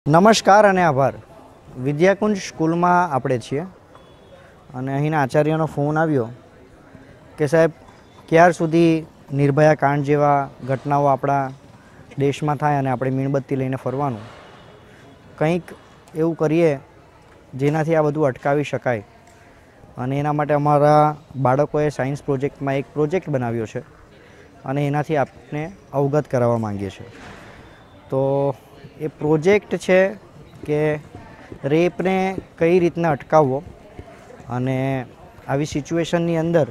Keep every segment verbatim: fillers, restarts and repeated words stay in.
નમસ્કાર અને આભાર. વિદ્યાકુંજ સ્કૂલમાં આપણે છીએ અને અહીંના આચાર્યનો ફોન આવ્યો કે સાહેબ ક્યાર સુધી નિર્ભયા કાંડ જેવા ઘટનાઓ આપણા દેશમાં થાય અને આપણે મીણબત્તી લઈને ફરવાનું. કંઈક એવું કરીએ જેનાથી આ બધું અટકાવી શકાય અને એના માટે અમારા બાળકોએ સાયન્સ પ્રોજેક્ટમાં એક પ્રોજેક્ટ બનાવ્યો છે અને એનાથી આપને અવગત કરાવવા માંગીએ છીએ. તો એ પ્રોજેક્ટ છે કે રેપને કઈ રીતના અટકાવવો અને આવી સિચ્યુએશનની અંદર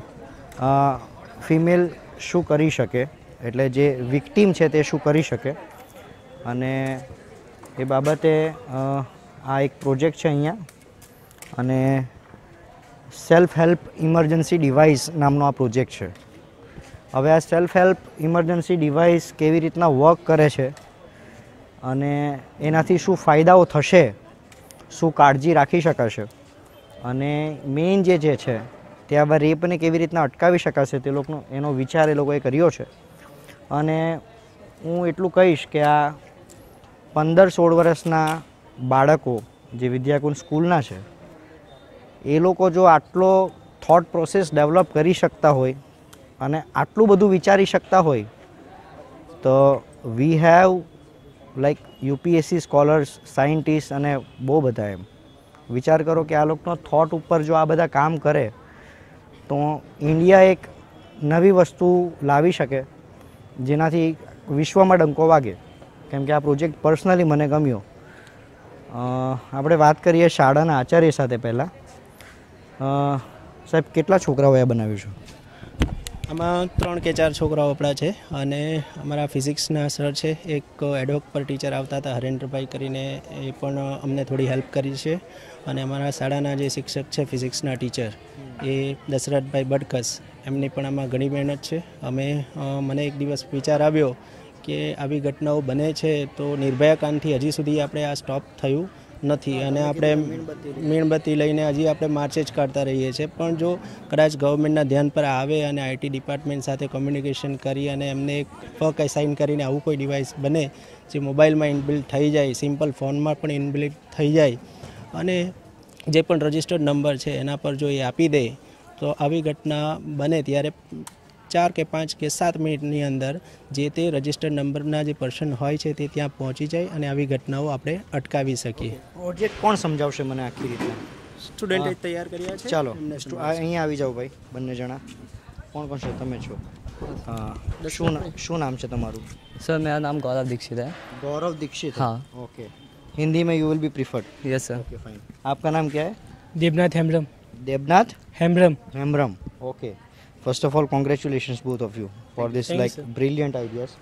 ફિમેલ શું કરી શકે, એટલે જે વિક્ટીમ છે તે શું કરી શકે, અને એ બાબતે આ એક પ્રોજેક્ટ છે અહીંયા. અને સેલ્ફ હેલ્પ ઇમરજન્સી ડિવાઇસ નામનો આ પ્રોજેક્ટ છે. હવે આ સેલ્ફ હેલ્પ ઇમરજન્સી ડિવાઇસ કેવી રીતના વર્ક કરે છે અને એનાથી શું ફાયદાઓ થશે, શું કાળજી રાખી શકાશે, અને મેઇન જે જે છે તે આવા રેપને કેવી રીતના અટકાવી શકાશે તે લોકોનો એનો વિચાર એ લોકોએ કર્યો છે. અને હું એટલું કહીશ કે આ પંદર સોળ વર્ષના બાળકો જે વિદ્યાકુંજ સ્કૂલના છે એ લોકો જો આટલો થોટ પ્રોસેસ ડેવલપ કરી શકતા હોય અને આટલું બધું વિચારી શકતા હોય તો we have like UPSC scholars, scientist અને બહુ બધા. એમ વિચાર કરો કે આ લોકોનો થોટ ઉપર જો આ બધા કામ કરે તો ઇન્ડિયા એક નવી વસ્તુ લાવી શકે જેનાથી વિશ્વમાં ડંકો વાગે. કેમ કે આ પ્રોજેક્ટ પર્સનલી મને ગમ્યો. આપણે વાત કરીએ શાળાના આચાર્ય સાથે. પહેલાં સાહેબ કેટલા છોકરાઓએ બનાવ્યું છે? આમાં ત્રણ કે ચાર છોકરાઓ આપણા છે અને અમારા ફિઝિક્સના સર છે, એક એડવોક પર ટીચર આવતા હતા હરેન્દ્રભાઈ કરીને, એ પણ અમને થોડી હેલ્પ કરી છે. અને અમારા શાળાના જે શિક્ષક છે ફિઝિક્સના ટીચર એ દશરથભાઈ બડકસ, એમની પણ આમાં ઘણી મહેનત છે. અમે મને એક દિવસ વિચાર આવ્યો કે આવી ઘટનાઓ બને છે તો નિર્ભયા કાંડથી હજી સુધી આપણે આ સ્ટોપ થયું નથી અને આપણે મીણબત્તી લઈને હજી આપણે માર્ચ જ કાઢતા રહીએ છીએ. પણ જો કદાચ ગવર્મેન્ટના ધ્યાન પર આવે અને આઈટી ડિપાર્ટમેન્ટ સાથે કોમ્યુનિકેશન કરી અને એમને એક ફક અસાઇન કરીને આવું કોઈ ડિવાઇસ બને જે મોબાઈલમાં ઇનબિલ્ટ થઈ જાય, સિમ્પલ ફોનમાં પણ ઇનબિલ્ટ થઈ જાય અને જે પણ રજિસ્ટર્ડ નંબર છે એના પર જો એ આપી દે તો આવી ઘટના બને ત્યારે ચાર કે પાંચ કે સાત મિનિટની અંદર જે તે રજિસ્ટર્ડ નંબરના જે પર્સન હોય છે તે ત્યાં પહોંચી જાય અને આવી ઘટનાઓ આપણે અટકાવી શકીએ. પ્રોજેક્ટ કોણ સમજાવશે મને આખી રીતે? સ્ટુડન્ટે તૈયાર કર્યા છે. ચાલો અહીંયા આવી જાઓ ભાઈ, બંને જણા. કોણ કોણ છે? તમે છો. હા, શું શું નામ છે તમારું? सर मेरा नाम गौरव दीक्षित है. गौरव दीक्षित? हाँ. ओके. हिंदी में you will be preferred? Yes sir. Okay fine. आपका नाम क्या है? Devnath Hembram. Devnath Hembram. Hembram. Okay. First of all, congratulations both of you for this Thank like you, brilliant ideas.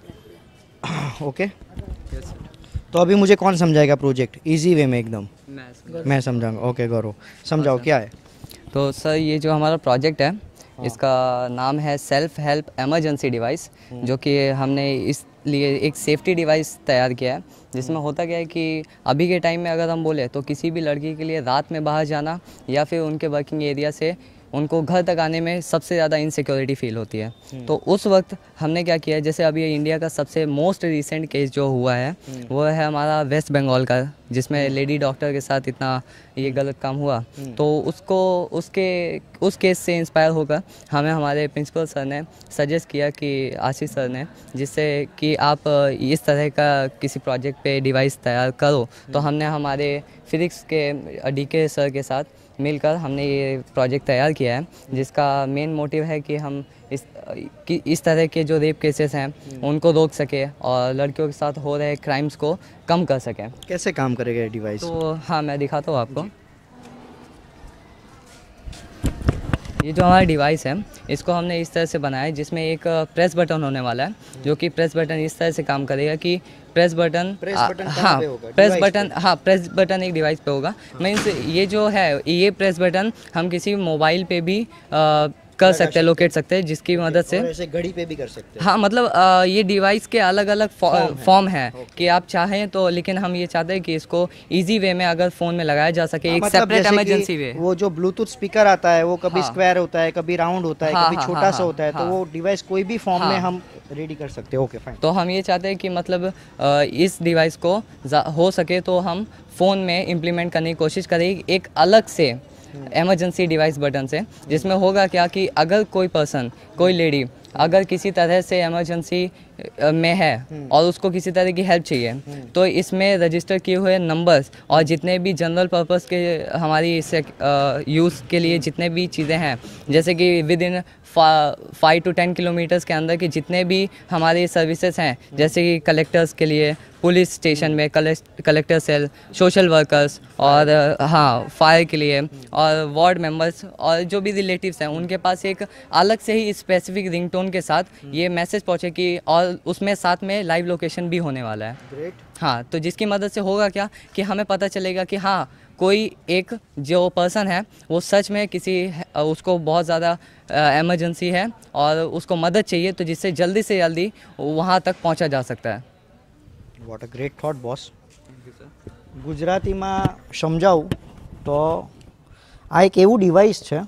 Okay. Yes sir. तो अभी मुझे कौन समझाएगा प्रोजेक्ट इजी वे में एकदम? मैं मैं समझाऊंगा. ओके गौरव, समझाओ क्या है. तो सर ये जो हमारा प्रोजेक्ट है इसका नाम है सेल्फ हेल्प इमरजेंसी डिवाइस, जो कि हमने इस लिए एक सेफ्टी डिवाइस तैयार किया है जिसमें होता क्या है कि अभी के टाइम में अगर हम बोले तो किसी भी लड़की के लिए रात में बाहर जाना या फिर उनके वर्किंग एरिया से उनको घर तक आने में सबसे ज़्यादा इनसिक्योरिटी फील होती है. तो उस वक्त हमने क्या किया है, जैसे अभी इंडिया का सबसे मोस्ट रिसेंट केस जो हुआ है वो है हमारा वेस्ट बंगाल का, जिसमें लेडी डॉक्टर के साथ इतना ये गलत काम हुआ. तो उसको उसके उस केस से इंस्पायर होकर हमें हमारे प्रिंसिपल सर ने सजेस्ट किया कि आशीष सर ने, जिससे कि आप इस तरह का किसी प्रोजेक्ट पे डिवाइस तैयार करो. तो हमने हमारे फिजिक्स के डी के सर के साथ मिलकर हमने ये प्रोजेक्ट तैयार किया है, जिसका मेन मोटिव है कि हम इस कि इस तरह के जो रेप केसेस हैं उनको रोक सके और लड़कियों के साथ हो रहे क्राइम्स को कम कर सकें. कैसे काम करेगा ये डिवाइस? तो हाँ, मैं दिखाता हूँ आपको. ये जो हमारा डिवाइस है इसको हमने इस तरह से बनाया है जिसमें एक प्रेस बटन होने वाला है, जो कि प्रेस बटन इस तरह से काम करेगा कि प्रेस बटन प्रेस बटन हाँ पे होगा? प्रेस बटन हाँ प्रेस बटन एक डिवाइस पे होगा. मीन्स ये जो है ये प्रेस बटन हम किसी मोबाइल पे भी आ, कर सकते हैं, लोकेट सकते हैं, जिसकी मदद से और ऐसे घड़ी पे भी कर सकते हैं। हाँ मतलब अ, ये डिवाइस के अलग अलग फॉर्म है कि आप चाहें तो, लेकिन हम ये चाहते हैं कि इसको इजी वे में अगर फ़ोन में लगाया जा सके, एक मतलब सेपरेट जैसे कि इमरजेंसी वे। वो जो ब्लूटूथ स्पीकर आता है वो कभी हाँ। स्क्वायर होता है, कभी राउंड होता है, हाँ, कभी हाँ, छोटा हाँ, सा होता है, तो हाँ। वो डिवाइस कोई भी फॉर्म में हाँ। हम रेडी कर सकते हैं। Okay fine. तो हम ये चाहते हैं कि मतलब अ, इस डिवाइस को जा- हो सके तो हम फ़ोन में इम्प्लीमेंट करने की कोशिश करें एक अलग से इमरजेंसी डिवाइस बटन से, जिसमें होगा क्या कि अगर कोई पर्सन, कोई लेडी अगर किसी तरह से इमरजेंसी में है और उसको किसी तरह की हेल्प चाहिए, तो इसमें रजिस्टर किए हुए नंबर्स और जितने भी जनरल पर्पस के हमारी इसे यूज़ के लिए जितने भी चीज़ें हैं, जैसे कि within five to ten kilometers के अंदर के जितने भी हमारी सर्विसेज हैं, जैसे कि कलेक्टर्स के लिए, पुलिस स्टेशन में कलेक्टर सेल, सोशल वर्कर्स और अ, हाँ फायर के लिए, और वार्ड मेंबर्स और जो भी रिलेटिव्स हैं उनके पास एक अलग से ही स्पेसिफिक रिंगटोन के साथ ये मैसेज पहुँचे कि, और उसमें साथ में लाइव लोकेशन भी होने वाला है। ग्रेट। हाँ, तो जिसकी मदद से होगा क्या कि हमें पता चलेगा कि हाँ कोई एक जो पर्सन है वो सच में किसी उसको बहुत ज़्यादा इमरजेंसी है और उसको मदद चाहिए, तो जिससे जल्दी से जल्दी वहाँ तक पहुँचा जा सकता है। What a great thought boss. ગુજરાતીમાં સમજાવું તો આ એક એવું ડિવાઇસ છે,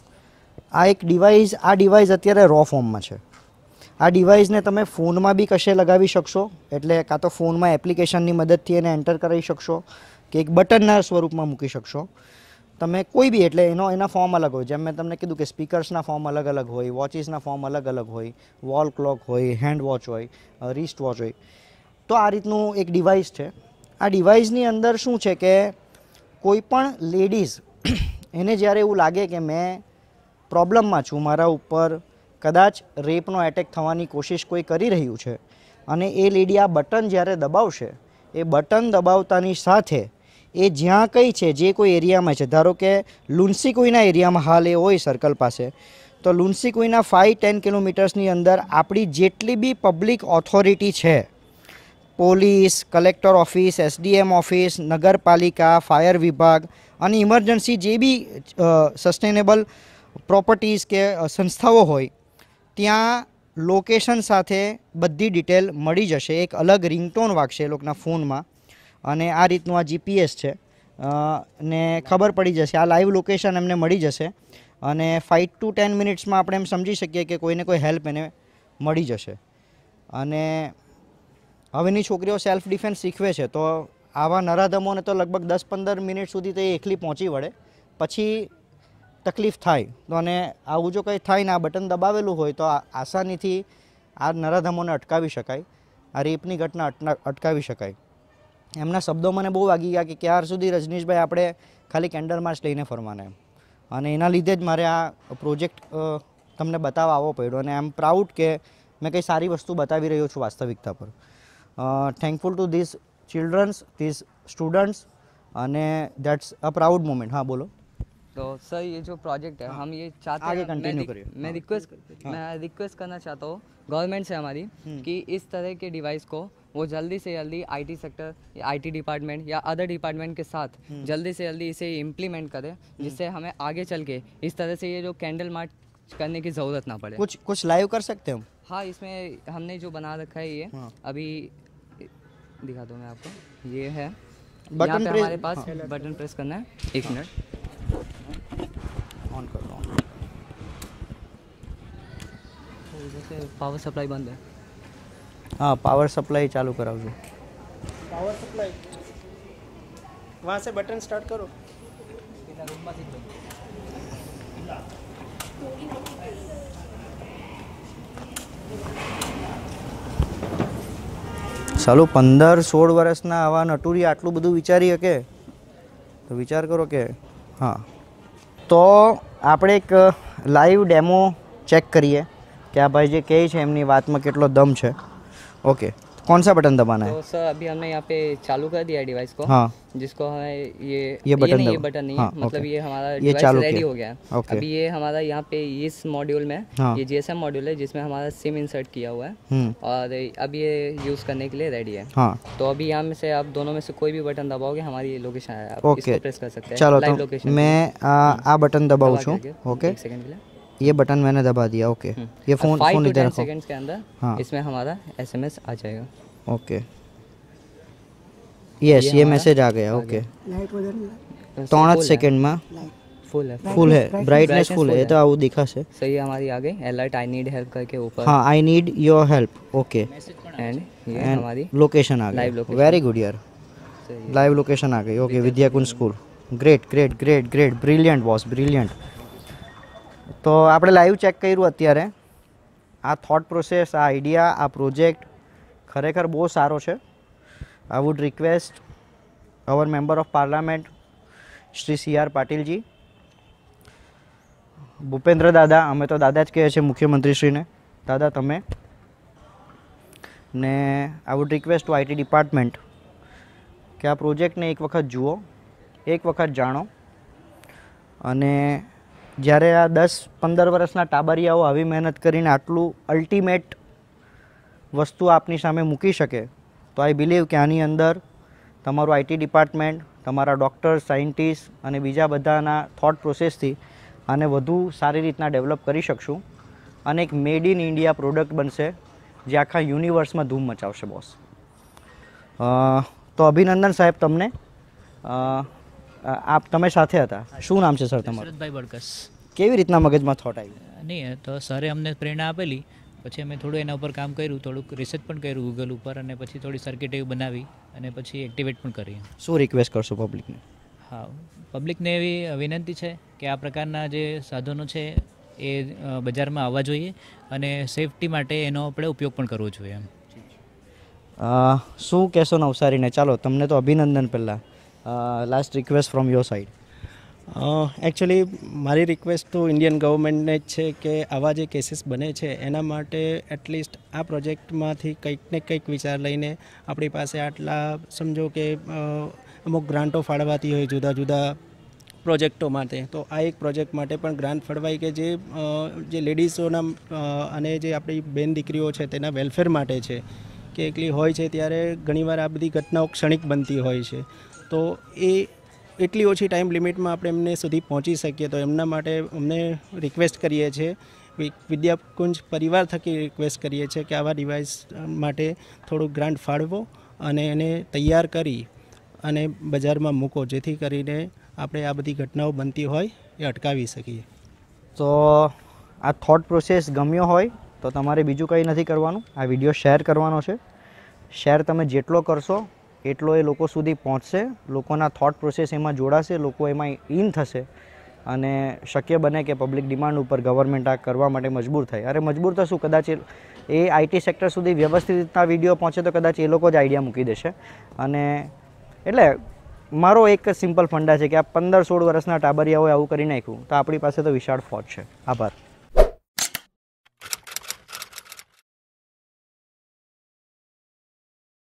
આ એક ડિવાઇસ આ ડિવાઇસ અત્યારે રો ફોર્મમાં છે. આ ડિવાઇસને તમે ફોનમાં બી કશે લગાવી શકશો, એટલે કાં તો ફોનમાં એપ્લિકેશનની મદદથી એને એન્ટર કરાવી શકશો કે એક બટનના સ્વરૂપમાં મૂકી શકશો. તમે કોઈ બી એટલે એનો એના ફોર્મ અલગ હોય, જેમ મેં તમને કીધું કે સ્પીકર્સના ફોર્મ અલગ અલગ હોય, વોચિસના ફોર્મ અલગ અલગ હોય, વોલ ક્લોક હોય, હેન્ડ વોચ હોય, રિસ્ટ વોચ હોય. તો આ રીતનું એક ડિવાઇસ છે. આ ડિવાઇસની અંદર શું છે કે કોઈ પણ લેડીઝ એને જ્યારે એવું લાગે કે મેં પ્રોબ્લમમાં છું, મારા ઉપર કદાચ રેપનો એટેક થવાની કોશિશ કોઈ કરી રહ્યું છે, અને એ લેડી આ બટન જ્યારે દબાવશે, એ બટન દબાવતાની સાથે એ જ્યાં કંઈ છે, જે કોઈ એરિયામાં છે, ધારો કે લુન્સી કોઈના એરિયામાં હાલ એ હોય સર્કલ પાસે, તો લુન્સી કોઈના ફાઇવ ટેન કિલોમીટર્સની અંદર આપણી જેટલી બી પબ્લિક ઓથોરિટી છે, police, collector office, SDM office, નગરપાલિકા, ફાયર વિભાગ અને ઇમરજન્સી જે બી સસ્ટેનેબલ પ્રોપર્ટીઝ કે સંસ્થાઓ હોય, ત્યાં લોકેશન સાથે બધી ડિટેલ મળી જશે. એક અલગ રિંગટોન વાગશે એ લોકોના ફોનમાં, અને આ રીતનું આ જીપીએસ છે ને ખબર પડી જશે, આ લાઈવ લોકેશન એમને મળી જશે, અને ફાઇવ ટુ ટેન મિનિટ્સમાં આપણે એમ સમજી શકીએ કે કોઈને કોઈ હેલ્પ એને મળી જશે. અને હવેની છોકરીઓ સેલ્ફ ડિફેન્સ શીખવે છે, તો આવા નરાધમોને તો લગભગ દસ પંદર મિનિટ સુધી તો એ એકલી પહોંચી વળે, પછી તકલીફ થાય. તો અને આવું જો કંઈ થાય ને આ બટન દબાવેલું હોય તો આસાનીથી આ નરાધમોને અટકાવી શકાય, આ રેપની ઘટના અટકાવી શકાય. એમના શબ્દો મને બહુ વાગી ગયા કે ક્યાર સુધી રજનીશભાઈ આપણે ખાલી કેન્ડલ માર્ચ લઈને ફરવાના એમ, અને એના લીધે જ મારે આ પ્રોજેક્ટ તમને બતાવવા આવવો પડ્યો, અને આઈ એમ પ્રાઉડ કે મેં કંઈ સારી વસ્તુ બતાવી રહ્યો છું વાસ્તવિકતા પર. Thankful to this children's, this students, અને દેટ્स અ प्राउड मोमेंट. हाँ बोलो. तो सर ये जो प्रोजेक्ट है हम ये चाहते आगे हैं, कंटिन्यू मैं, करिए. मैं रिक्वेस्ट मैं रिक्वेस्ट करना चाहता हूँ गवर्नमेंट से हमारी कि इस तरह के डिवाइस को वो जल्दी से जल्दी आईटी सेक्टर या आईटी डिपार्टमेंट या अदर डिपार्टमेंट के साथ जल्दी से जल्दी इसे इम्प्लीमेंट करें, जिससे हमें आगे चल के इस तरह से ये जो कैंडल मार्च करने की ज़रूरत ना पड़े. कुछ कुछ लाइव कर सकते हो? हाँ, इसमें हमने जो बना रखा है ये हाँ. अभी दिखा दूँ मैं आपको. ये है बटन यहाँ पे प्रेस- हमारे पास हाँ. बटन प्रेस करना है. एक मिनट. ऑन कर दो. जैसे पावर सप्लाई बंद है. हाँ, पावर सप्लाई चालू करावજો. पावर सप्लाई वहाँ से बटन स्टार्ट करो. સાલું પંદર સોળ વર્ષના આવા નટુરી આટલું બધું વિચારી શકે, તો વિચાર કરો કે હા. તો આપણે એક લાઈવ ડેમો ચેક કરીએ કે આ ભાઈ જે કહે છે એમની વાતમાં કેટલો દમ છે. ઓકે, कौन सा बटन दबाना है? तो सर अभी हमने यहाँ पे चालू कर दिया है डिवाइस को, हाँ, जिसको हमें ये ये बटन नहीं, ये दबा- बटन नहीं हाँ, है, मतलब ओके. ये हमारा ये डिवाइस चालू रेडी किया. हो गया है. ओके. अभी ये हमारा यहाँ पे इस मॉड्यूल में हाँ. ये जीएसएम मॉड्यूल है जिसमें हमारा सिम इंसर्ट किया हुआ है, हम्म, और अब ये यूज़ करने के लिए रेडी है. हाँ. तो अभी यहाँ में से आप दोनों में से कोई भी बटन दबाओगे हमारी लोकेशन है, आप ओके, इसको प्रेस कर सकते हैं. चलो लाइव तो लोकेशन मैं आ, आ बटन दबाऊँ છું. ओके, एक सेकंड के लिए. ये बटन मैंने दबा दिया, ओके। ये फ़ोन फाइव फ़ोन टू इधर टेन रखो। सेकेंड्स के अंदर हाँ। इसमें हमारा एसएमएस आ जाएगा। ओके, यस, ये ये हमारा मैसेज आ गया, आ ओके। तो ત્રણ જ full है, સેકન્ડમાં फुल है ફૂલ है, બ્રાઇટનેસ ફૂલ है, full ये तो આવું દેખાશે। सही हमारी आ गई अलर्ट आई नीड हेल्प करके ऊपर। हाँ, I need your help, okay. And ये एंड हमारी लोकेशन आ live गई, location। वेरी गुड यार, सही है। लाइव लोकेशन आ गई, okay. Vidyakunj school, great great great great, brilliant boss, brilliant. તો આપણે લાઈવ ચેક કર્યું અત્યારે, આ થોટ પ્રોસેસ, આ આઈડિયા, આ પ્રોજેક્ટ ખરેખર બહુ સારો છે। I would request our member of parliament Shri C R પાટીલજી, ભૂપેન્દ્ર દાદા, અમે તો દાદા જ કહીએ છીએ મુખ્યમંત્રીશ્રીને, દાદા તમે ને I would request to IT department કે આ પ્રોજેક્ટને એક વખત જુઓ, એક વખત જાણો, અને જ્યારે આ દસ પંદર વર્ષના ટાબરિયાઓ આવી મહેનત કરીને આટલું અલ્ટિમેટ વસ્તુ આપની સામે મૂકી શકે, તો આઈ બિલીવ કે આની અંદર તમારું આઈટી ડિપાર્ટમેન્ટ, તમારા ડૉક્ટર, સાયન્ટિસ્ટ અને બીજા બધાના થોટ પ્રોસેસથી આને વધુ સારી રીતના ડેવલપ કરી શકશું અને એક મેડ ઇન ઇન્ડિયા પ્રોડક્ટ બનશે જે આખા યુનિવર્સમાં ધૂમ મચાવશે બોસ। તો અભિનંદન સાહેબ તમને। અ, આપ તમે સાથે હતા, શું નામ છે સર તમારું? શરદભાઈ બળકસ। કેવી રીતના મગજમાં થોટ આવી? નહીં તો સરે અમને પ્રેરણા આપેલી, પછી અમે થોડું એના ઉપર કામ કર્યું, થોડુંક રિસર્ચ પણ કર્યું ગૂગલ ઉપર, અને પછી થોડી સર્કિટ એવી બનાવી અને પછી એક્ટિવેટ પણ કરી। શું રિક્વેસ્ટ કરશો પબ્લિકને? હા, પબ્લિકને એવી વિનંતી છે કે આ પ્રકારના જે સાધનો છે એ અ, બજારમાં આવવા જોઈએ અને સેફટી માટે એનો આપણે ઉપયોગ પણ કરવો જોઈએ એમ। અ, શું કહેશો નવસારીને? ચાલો, તમને તો અભિનંદન પહેલાં। Last request from your side. Actually મારી રિક્વેસ્ટ તો ઇન્ડિયન ગવર્મેન્ટને જ છે કે આવા જે કેસીસ બને છે એના માટે એટલીસ્ટ આ પ્રોજેક્ટમાંથી કંઈક ને કંઈક વિચાર લઈને આપણી પાસે આટલા સમજો કે અ, અમુક ગ્રાન્ટો ફાળવાતી હોય જુદા જુદા પ્રોજેક્ટો માટે, તો આ એક પ્રોજેક્ટ માટે પણ ગ્રાન્ટ ફળવાય કે જે અ, જે લેડીઝોના અ, અને જે આપણી બેન દીકરીઓ છે તેના વેલફેર માટે છે, કે એકલી હોય છે ત્યારે ઘણીવાર આ બધી ઘટનાઓ ક્ષણિક બનતી હોય છે, તો એ એટલી ઓછી ટાઈમ લિમિટમાં આપણે એમને સુધી પહોંચી શકીએ, તો એમના માટે અમને રિક્વેસ્ટ કરીએ છીએ, વિદ્યાકુંજ પરિવાર થકી રિક્વેસ્ટ કરીએ છીએ કે આવા ડિવાઇસ માટે થોડુંક ગ્રાન્ટ ફાળવો અને એને તૈયાર કરી અને બજારમાં મૂકો, જેથી કરીને આપણે આ બધી ઘટનાઓ બનતી હોય એ અટકાવી શકીએ। તો આ થોટ પ્રોસેસ ગમ્યો હોય તો તમારે બીજું કંઈ નથી કરવાનું, આ વિડીયો શેર કરવાનો છે। શેર તમે જેટલો કરશો એટલો એ લોકો સુધી પહોંચશે, લોકોના થોટ પ્રોસેસ એમાં જોડાશે, લોકો એમાં ઇન થશે અને શક્ય બને કે પબ્લિક ડિમાન્ડ ઉપર ગવર્મેન્ટ આ કરવા માટે મજબૂર થાય। અરે મજબૂર તો શું, કદાચ એ એ આઈટી સેક્ટર સુધી વ્યવસ્થિત રીતના વિડીયો પહોંચે તો કદાચ એ લોકો જ આઈડિયા મૂકી દેશે। અને એટલે મારો એક સિમ્પલ ફંડા છે કે આ પંદર સોળ વર્ષના ટાબરિયાઓએ આવું કરી નાખ્યું, તો આપણી પાસે તો વિશાળ ફોજ છે। આભાર।